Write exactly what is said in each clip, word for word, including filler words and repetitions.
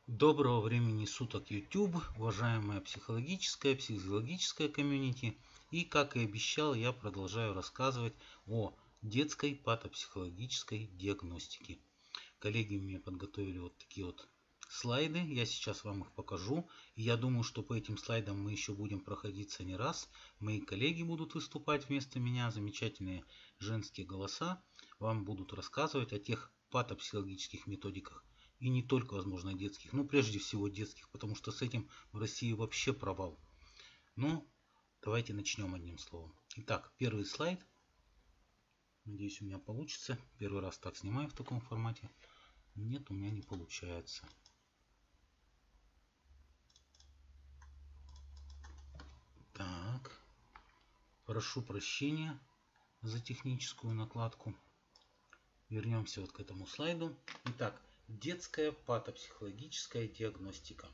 Доброго времени суток, YouTube, уважаемая психологическая, психологическая комьюнити. И как и обещал, я продолжаю рассказывать о детской патопсихологической диагностике. Коллеги мне подготовили вот такие вот слайды, я сейчас вам их покажу. И я думаю, что по этим слайдам мы еще будем проходиться не раз. Мои коллеги будут выступать вместо меня, замечательные женские голоса вам будут рассказывать о тех патопсихологических методиках, и не только, возможно, детских, но прежде всего детских, потому что с этим в России вообще провал. Ну, давайте начнем одним словом. Итак, первый слайд. Надеюсь, у меня получится. Первый раз так снимаю в таком формате. Нет, у меня не получается. Так. Прошу прощения за техническую накладку. Вернемся вот к этому слайду. Итак, детская патопсихологическая диагностика.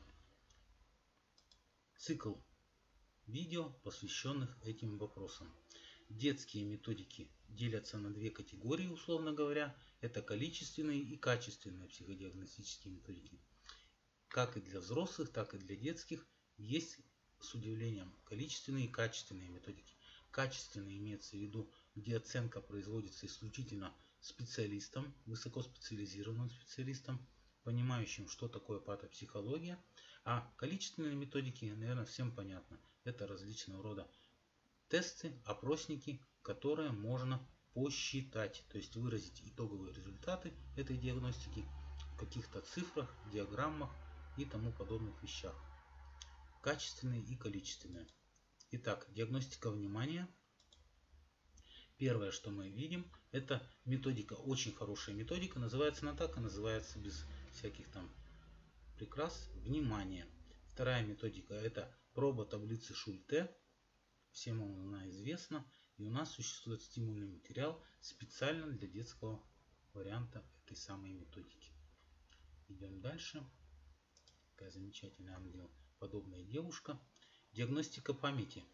Цикл видео, посвященных этим вопросам. Детские методики делятся на две категории, условно говоря. Это количественные и качественные психодиагностические методики. Как и для взрослых, так и для детских есть, с удивлением, количественные и качественные методики. Качественные имеется в виду, где оценка производится исключительно специалистом, высокоспециализированным специалистом, понимающим, что такое патопсихология. А количественные методики, наверное, всем понятно. Это различного рода тесты, опросники, которые можно посчитать, то есть выразить итоговые результаты этой диагностики в каких-то цифрах, диаграммах и тому подобных вещах. Качественные и количественные. Итак, диагностика внимания. Первое, что мы видим, это методика, очень хорошая методика, называется она так, и называется без всяких там прикрас, внимание. Вторая методика — это проба таблицы Шульте. Всем она известна. И у нас существует стимульный материал специально для детского варианта этой самой методики. Идем дальше. Такая замечательная ангелоподобная девушка. Диагностика памяти.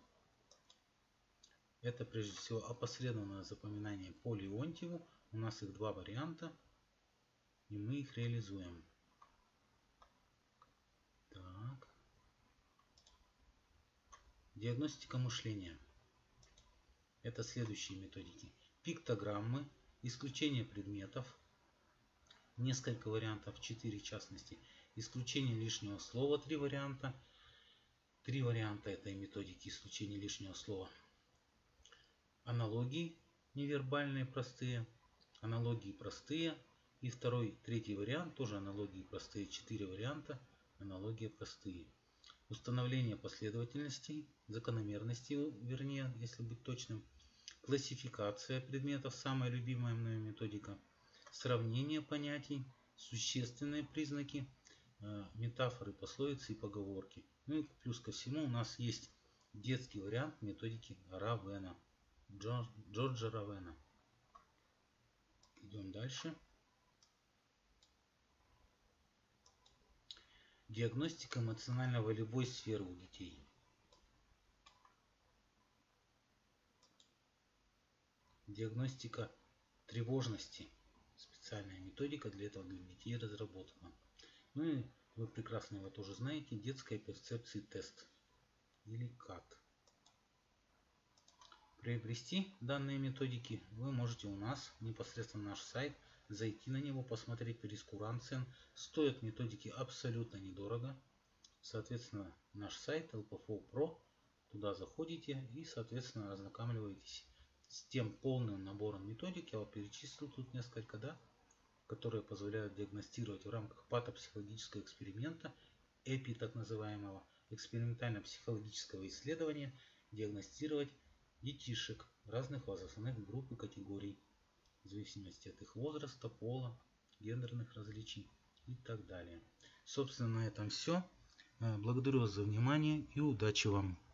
Это прежде всего опосредованное запоминание по Леонтьеву. У нас их два варианта. И мы их реализуем. Так. Диагностика мышления. Это следующие методики. Пиктограммы, исключение предметов, несколько вариантов, четыре в частности. Исключение лишнего слова, три варианта. Три варианта этой методики исключения лишнего слова. Аналогии невербальные простые, аналогии простые. И второй, третий вариант, тоже аналогии простые, четыре варианта, аналогии простые. Установление последовательностей, закономерностей, вернее, если быть точным. Классификация предметов, самая любимая мною методика. Сравнение понятий, существенные признаки, метафоры, пословицы и поговорки. Ну и плюс ко всему у нас есть детский вариант методики Равена, Джорджа Равена. Идем дальше. Диагностика эмоционально-волевой сферы у детей. Диагностика тревожности. Специальная методика для этого для детей разработана. Ну и вы прекрасно его тоже знаете. Детская перцепция тест. Или кат. Приобрести данные методики вы можете у нас, непосредственно наш сайт. Зайти на него, посмотреть прейскурант цен. Стоят методики абсолютно недорого. Соответственно, наш сайт эл пэ эф о про. Туда заходите и, соответственно, ознакомливаетесь с тем полным набором методик. Я вот перечислил тут несколько, да, которые позволяют диагностировать в рамках патопсихологического эксперимента, эпи так называемого, экспериментально-психологического исследования, диагностировать детишек разных возрастных групп и категорий, в зависимости от их возраста, пола, гендерных различий и так далее. Собственно, на этом все. Благодарю вас за внимание и удачи вам!